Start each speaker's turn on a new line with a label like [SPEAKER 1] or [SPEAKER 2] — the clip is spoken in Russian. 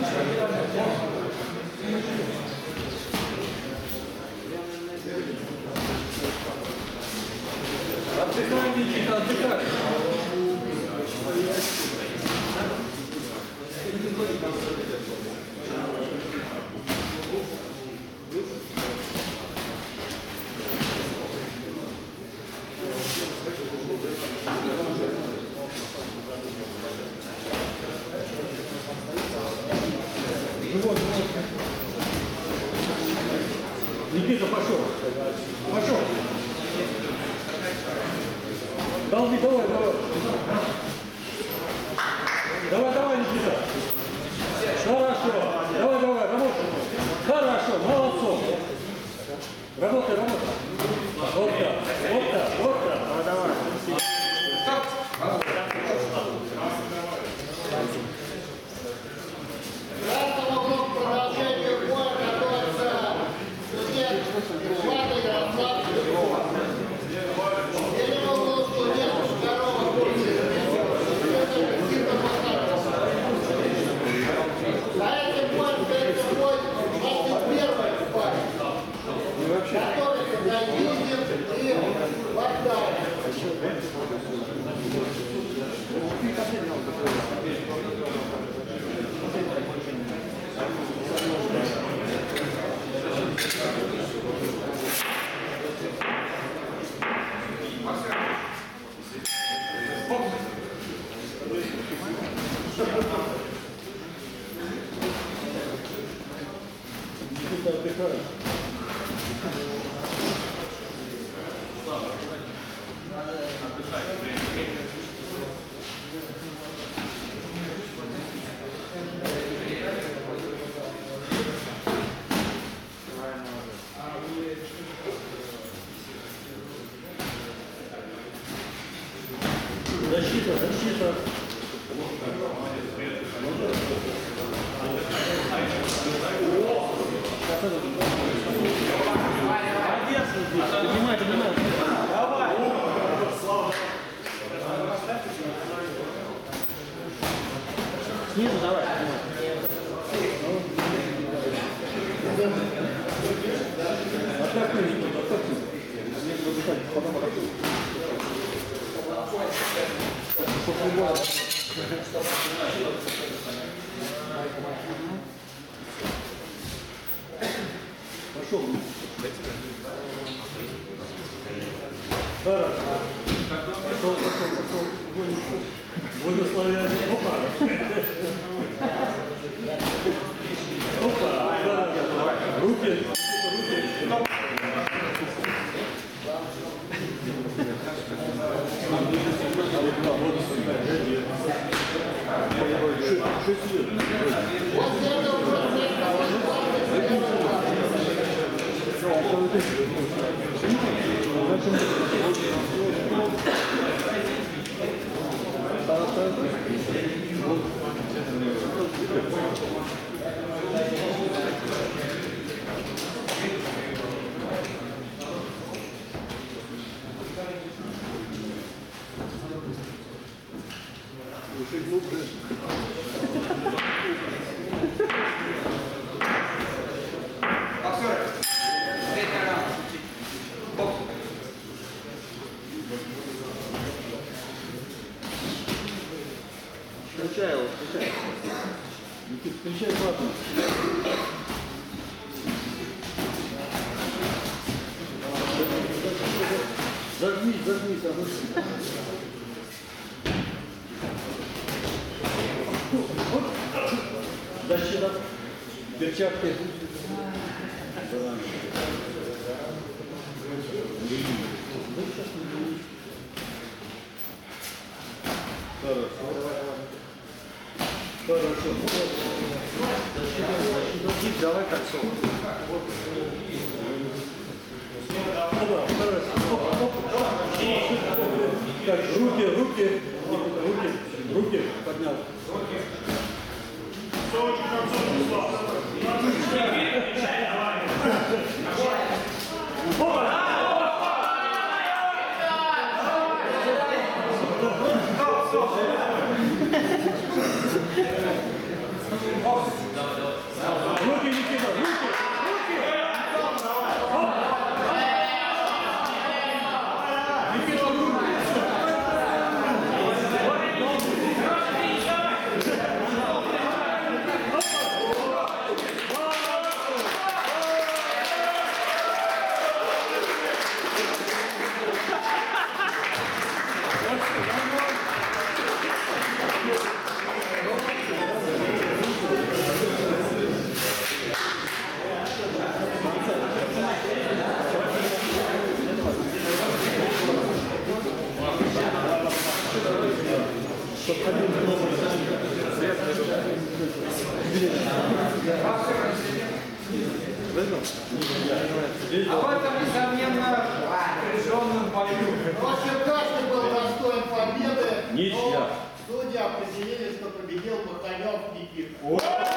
[SPEAKER 1] Отдыхай, Никита, отдыхай. Никита, пошел. Пошел. Долби, давай, давай. Давай, давай, Никита. Хорошо. Давай, давай, работай. Хорошо, молодцом. Работай, работай. Вот так, вот так, вот так. Давай, давай.
[SPEAKER 2] Продолжение боя готовится студент Влада Ярослав Петрова. Я не могу студент второго курса. За этим боем стоит бой 21-й парень, который Давидин и Богдан.
[SPEAKER 1] Никита, отдыхай. Защита, защита. Поднимай, поднимай. Давай. Снизу давай. Атакуй, атакуй. Потом атакуй. Пошел. Хорошо. Пошел, пошел. Благословляю. Опа. Опа. Руки. Руки. Включай его, включай. Никит, включай платно. Зажми, зажми, зажми. Защита. Перчатки. Хорошо. Защита. Давай кольцо. Так, руки поднял. Руки, Никита, руки! Руки! Оп! Никита, руки!
[SPEAKER 3] А в этом, несомненно, напряженном бою.
[SPEAKER 2] В общем, каждый был достоин победы.
[SPEAKER 1] Ничья.
[SPEAKER 2] Но судьи определили, что победил Маханев Никита.